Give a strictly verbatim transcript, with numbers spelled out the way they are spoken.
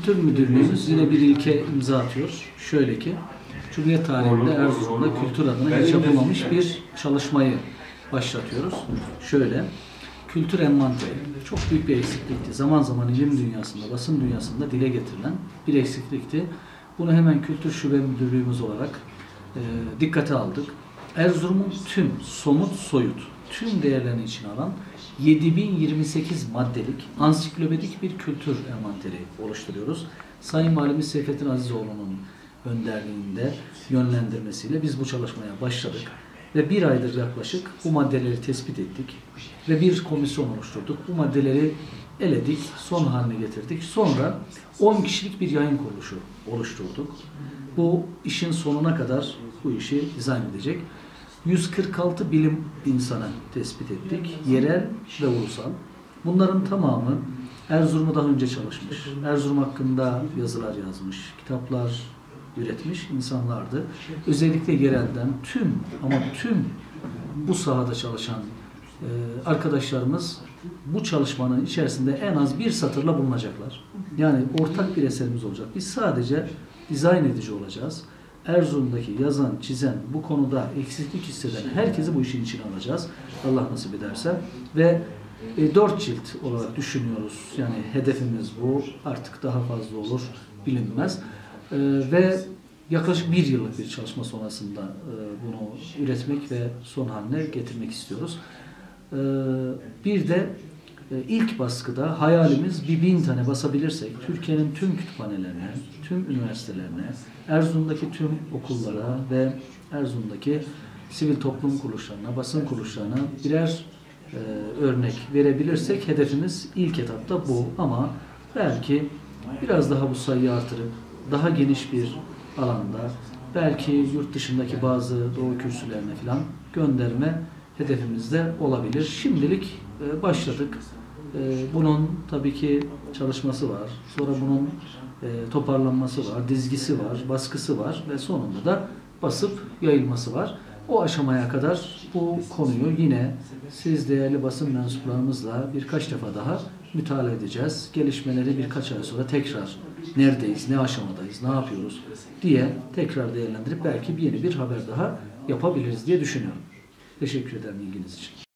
Kültür Müdürlüğümüz yine bir ilke imza atıyor. Şöyle ki, Cumhuriyet tarihinde Erzurum'da kültür adına hiç yapılmamış bir çalışmayı başlatıyoruz. Şöyle, kültür envanteri çok büyük bir eksiklikti. Zaman zaman ilim dünyasında, basın dünyasında dile getirilen bir eksiklikti. Bunu hemen Kültür Şube Müdürlüğümüz olarak e, dikkate aldık. Erzurum'un tüm somut, soyut, tüm değerlerini içine alan yedi bin yirmi sekiz maddelik ansiklopedik bir kültür envanteri oluşturuyoruz. Sayın Valimiz Seyfettin Azizoğlu'nun önderliğinde, yönlendirmesiyle biz bu çalışmaya başladık. Ve bir aydır yaklaşık bu maddeleri tespit ettik ve bir komisyon oluşturduk. Bu maddeleri eledik, son haline getirdik. Sonra on kişilik bir yayın kuruluşu oluşturduk. Bu işin sonuna kadar bu işi dizayn edecek. yüz kırk altı bilim insanı tespit ettik, yerel ve ulusal. Bunların tamamı Erzurum'da daha önce çalışmış, Erzurum hakkında yazılar yazmış, kitaplar üretmiş insanlardı. Özellikle yerelden tüm ama tüm bu sahada çalışan e, arkadaşlarımız bu çalışmanın içerisinde en az bir satırla bulunacaklar. Yani ortak bir eserimiz olacak. Biz sadece dizayn edici olacağız. Erzurum'daki yazan, çizen, bu konuda eksiklik hisseden herkesi bu işin içine alacağız. Allah nasip ederse. Ve e, dört cilt olarak düşünüyoruz. Yani hedefimiz bu. Artık daha fazla olur, bilinmez. E, ve yaklaşık bir yıllık bir çalışma sonrasında e, bunu üretmek ve son haline getirmek istiyoruz. E, bir de e, ilk baskıda hayalimiz bir bin tane basabilirsek Türkiye'nin tüm kütüphanelerine, tüm üniversitelerine, Erzurum'daki tüm okullara ve Erzurum'daki sivil toplum kuruluşlarına, basın kuruluşlarına birer e, örnek verebilirsek hedefimiz ilk etapta bu. Ama belki biraz daha bu sayıyı artırıp daha geniş bir alanda, belki yurt dışındaki bazı doğu kürsülerine falan gönderme hedefimiz de olabilir. Şimdilik e, başladık. E, bunun tabii ki çalışması var. Sonra bunun e, toparlanması var, dizgisi var, baskısı var ve sonunda da basıp yayılması var. O aşamaya kadar bu konuyu yine siz değerli basın mensuplarımızla birkaç defa daha mütalaa edeceğiz. Gelişmeleri birkaç ay sonra tekrar neredeyiz, ne aşamadayız, ne yapıyoruz diye tekrar değerlendirip belki yeni bir haber daha yapabiliriz diye düşünüyorum. Teşekkür ederim ilginiz için.